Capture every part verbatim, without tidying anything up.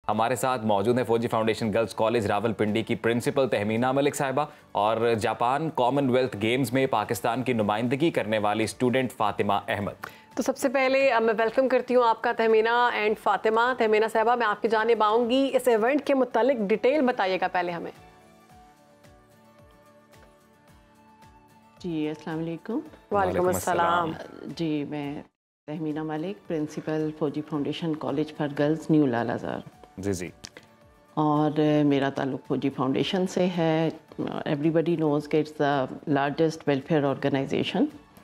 हमारे साथ मौजूद हैं फौजी फाउंडेशन गर्ल्स कॉलेज रावलपिंडी की प्रिंसिपल तहमीना मलिक साहिबा और जापान कॉमनवेल्थ गेम्स में पाकिस्तान की नुमाइंदगी करने वाली स्टूडेंट फातिमा अहमद। तो सबसे पहले मैं वेलकम करती हूँ आपका तहमीना एंड फातिमा। तहमीना साहिबा, मैं आपकी जानिब आऊँगी, इस इवेंट के मुतालिक डिटेल बताइएगा पहले हमें। जी अस्सलाम वालेकुम। वालेकुम अस्सलाम। जी मैं Tahmina Malik, principal Fauji foundation college for girls new Lalazar. जी जी। और मेरा ताल्लुक़ फौजी फाउंडेशन से है। एवरीबडी नोज़ कि it's the largest welfare organization.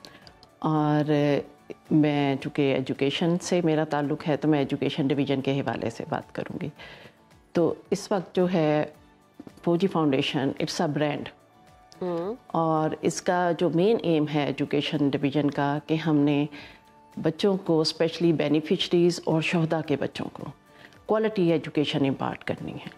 और मैं चूँकि एजुकेशन से मेरा ताल्लुक़ है तो मैं एजुकेशन डिवीज़न के हवाले से बात करूँगी। तो इस वक्त जो है फौजी फाउंडेशन इट्स अ ब्रांड, और इसका जो मेन एम है एजुकेशन डिवीज़न का कि हमने बच्चों को, स्पेशली बेनिफिशरीज़ और शहदा के बच्चों को क्वालिटी एजुकेशन इम्पार्ट करनी है।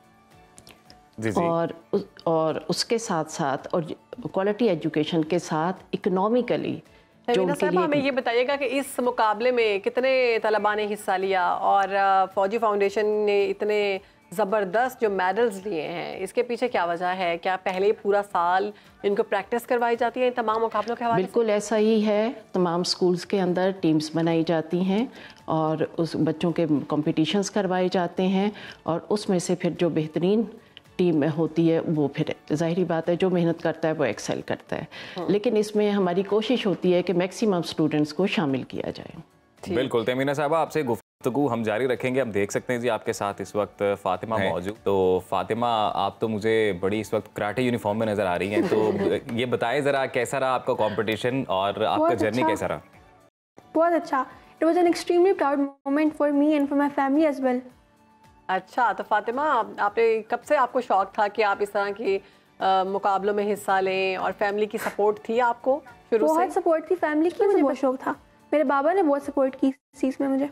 जी जी। और उस, और उसके साथ साथ और क्वालिटी एजुकेशन के साथ इकोनॉमिकली जो उनके लिए। हमें ये बताइएगा कि इस मुकाबले में कितने तलबा ने हिस्सा लिया और फौजी फाउंडेशन ने इतने ज़बरदस्त जो मेडल्स लिए हैं, इसके पीछे क्या वजह है? क्या पहले पूरा साल इनको प्रैक्टिस करवाई जाती है तमाम मुकाबलों के हवाले? बिल्कुल ऐसा ही है। तमाम स्कूल्स के अंदर टीम्स बनाई जाती हैं और उस बच्चों के कंपटीशंस करवाए जाते हैं, और उसमें से फिर जो बेहतरीन टीम होती है वो फिर ज़ाहिरी बात है जो मेहनत करता है वो एक्सेल करता है। हाँ। लेकिन इसमें हमारी कोशिश होती है कि मैक्सिमम स्टूडेंट्स को शामिल किया जाए। बिल्कुल तहमीना साहबा, आपसे गुफ्तगू हम जारी रखेंगे। हम देख सकते हैं जी आपके साथ इस वक्त फातिमा मौजूद। तो फातिमा, आप तो मुझे बड़ी इस वक्त कराटे यूनिफॉर्म में नजर आ रही हैं, तो ये बताएं जरा कैसा रहा आपका कंपटीशन और आपका जर्नी कैसा रहा? बहुत अच्छा। It was an extremely proud moment for me and for my family as well. अच्छा, तो फातिमा, आपने कब से आपको शौक था कि आप इस तरह के मुकाबलों में हिस्सा लें, और फैमिली की सपोर्ट थी आपको शुरू से? बहुत सपोर्ट थी फैमिली की, मुझे बहुत शौक था। मेरे बाबा ने बहुत सपोर्ट की इस चीज़ में मुझे।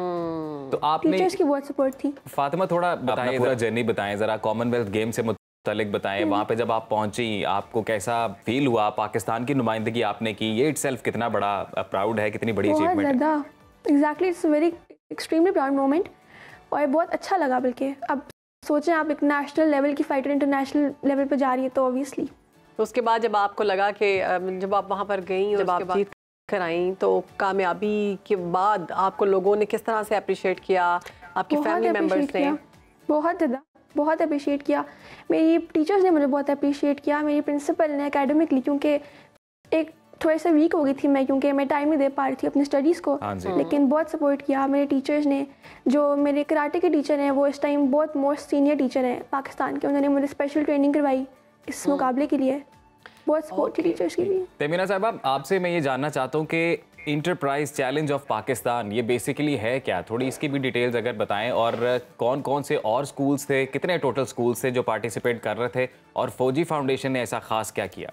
तो आपने टीचर्स की बहुत सपोर्ट थी। फातिमा, थोड़ा बताएं, जरा जर्नी बताएं, जरा कॉमनवेल्थ गेम से मुतालिक बताएं। वहाँ पे जब आप पहुंची आपको कैसा फील हुआ? पाकिस्तान की नुमाइंदगी आपने की, ये इटसेल्फ कितना बड़ा प्राउड है, कितनी बड़ी अचीवमेंट है? बहुत ज़्यादा, exactly, it's very extremely proud moment, और बहुत अच्छा लगा। बल्कि अब सोचें आप एक नेशनल लेवल की फाइटर इंटरनेशनल लेवल पे जा रही है, तो ऑब्वियसली। तो उसके बाद जब आपको लगा कि जब आप वहाँ पर गई और जब आप जीत कर आई, तो कामयाबी के बाद आपको लोगों ने किस तरह से अप्रिशिएट किया? आपकी फैमिली मेंबर्स ने? बहुत ज़्यादा, बहुत अप्रिशिएट किया। मेरी टीचर्स ने मुझे बहुत अप्रिशिएट किया, मेरी प्रिंसिपल ने एकेडमिकली, क्योंकि एक थोड़ी सा वीक हो गई थी मैं, क्योंकि मैं टाइम नहीं दे पा रही थी अपनी स्टडीज़ को। लेकिन बहुत सपोर्ट किया मेरे टीचर्स ने। जो मेरे कराटे के टीचर हैं वो इस टाइम बहुत मोस्ट सीनियर टीचर हैं पाकिस्तान के, उन्होंने मुझे स्पेशल ट्रेनिंग करवाई इस मुकाबले के लिए। बहुत सपोर्ट थी टीचर्स की भी। तहमीना साहबा, आपसे मैं ये जानना चाहता हूँ कि इंटरप्राइज चैलेंज ऑफ पाकिस्तान ये बेसिकली है क्या? थोड़ी इसकी भी डिटेल्स अगर बताएं, और कौन कौन से और स्कूल्स थे, कितने टोटल स्कूल्स थे जो पार्टिसिपेट कर रहे थे, और फौजी फाउंडेशन ने ऐसा खास क्या किया?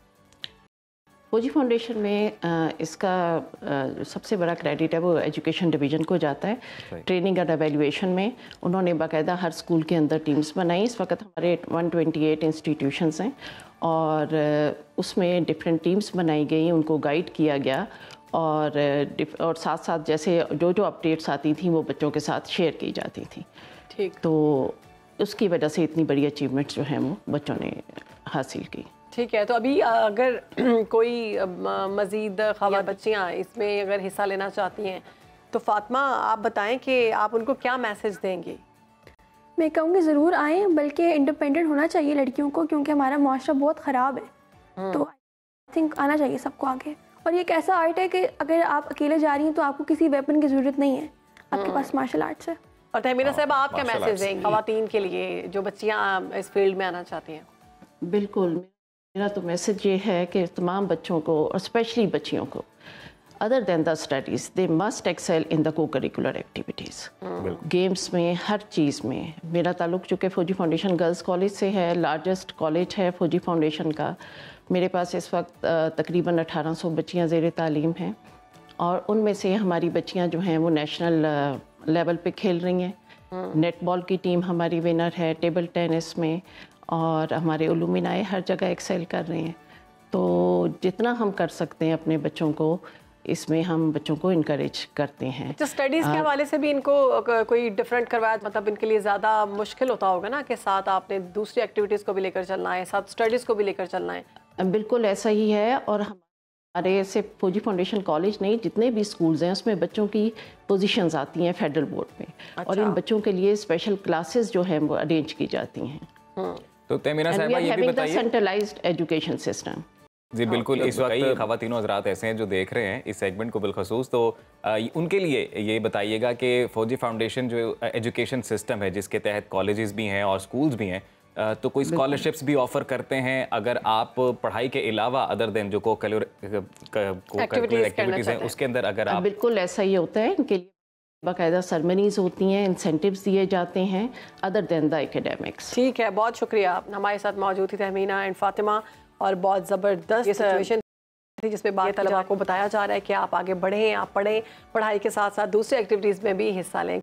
फौजी फाउंडेशन में इसका सबसे बड़ा क्रेडिट है वो एजुकेशन डिवीज़न को जाता है। ट्रेनिंग और एवेल्युएशन में उन्होंने बाकायदा हर स्कूल के अंदर टीम्स बनाई। इस वक्त हमारे एक सौ अट्ठाईस इंस्टीट्यूशंस हैं, और उसमें डिफरेंट टीम्स बनाई गई, उनको गाइड किया गया, और और साथ साथ जैसे जो जो अपडेट्स आती थी वो बच्चों के साथ शेयर की जाती थी। ठीक, तो उसकी वजह से इतनी बड़ी अचीवमेंट्स जो हैं वो बच्चों ने हासिल की। ठीक है, तो अभी अगर कोई मज़ीद खवातीन बच्चियाँ इसमें अगर हिस्सा लेना चाहती हैं, तो फातिमा आप बताएं कि आप उनको क्या मैसेज देंगी? मैं कहूँगी ज़रूर आएँ, बल्कि इंडिपेंडेंट होना चाहिए लड़कियों को, क्योंकि हमारा माशरा बहुत ख़राब है। तो आई थिंक आना चाहिए सबको आगे। और ये एक ऐसा आर्ट है कि अगर आप अकेले जा रही हैं तो आपको किसी वेपन की ज़रूरत नहीं है, आपके पास मार्शल आर्ट्स है। और तहमीना साहब, आप क्या मैसेज देंगी खवातीन के लिए जो बच्चियाँ इस फील्ड में आना चाहती हैं? बिल्कुल, मेरा तो मैसेज ये है कि तमाम बच्चों को, और स्पेशली बच्चियों को, other than the studies they must excel in the co curricular activities. Games में, हर चीज़ में। मेरा ताल्लुक़ चूँकि फौजी फाउंडेशन गर्ल्स कॉलेज से है, लार्जेस्ट कॉलेज है फौजी फाउंडेशन का। मेरे पास इस वक्त तकरीबन अठारह सौ बच्चियाँ ज़ेर तालीम हैं, और उनमें से हमारी बच्चियाँ जो हैं वो नेशनल लेवल पे खेल रही हैं। नेटबॉल की टीम हमारी विनर है, टेबल टेनिस में, और हमारे उलूमिनाए हर जगह एक्सेल कर रहे हैं। तो जितना हम कर सकते हैं अपने बच्चों को इसमें हम बच्चों को इनकरेज करते हैं। तो स्टडीज़ के हवाले से भी इनको कोई डिफरेंट करवाया, मतलब इनके लिए ज़्यादा मुश्किल होता होगा ना कि साथ आपने दूसरी एक्टिविटीज़ को भी लेकर चलना है, साथ स्टडीज़ को भी लेकर चलना है? बिल्कुल ऐसा ही है। और हमारे से फौजी फाउंडेशन कॉलेज नहीं, जितने भी स्कूल्स हैं उसमें बच्चों की पोजीशंस आती हैं फेडरल बोर्ड में। अच्छा। और इन बच्चों के लिए स्पेशल क्लासेस जो हैं वो अरेंज की जाती हैं। तो तहमीना साहिबा ये भी बताइए, सेंट्रलाइज्ड एजुकेशन सिस्टम। जी बिल्कुल, इस वक्त ख़वातीन हज़रात ऐसे हैं जो देख रहे हैं इस सेगमेंट को बिलखसूस, तो आ, उनके लिए ये बताइएगा कि फ़ौजी फाउंडेशन जो एजुकेशन सिस्टम है जिसके तहत कॉलेजेस भी हैं और स्कूल्स भी हैं, तो कोई स्कॉलरशिप्स भी ऑफ़र करते हैं अगर आप पढ़ाई के अलावा अदर देन जो को एक्टिविटीज़ हैं उसके अंदर अगर आप? बिल्कुल ऐसा ही होता है। इनके लिए बाकायदा सरमनीज़ होती हैं, इंसेंटिव्स दिए जाते हैं अदर देन द एकेडमिक्स। ठीक है, बहुत शुक्रिया। हमारे साथ मौजूद थी तहमीना एंड फातिमा, और बहुत ज़बरदस्त ये सिचुएशन थी जिसमें बात तलबा को बताया जा रहा है कि आप आगे बढ़ें, आप पढ़ें, पढ़ाई के साथ साथ दूसरी एक्टिविटीज़ में भी हिस्सा लें।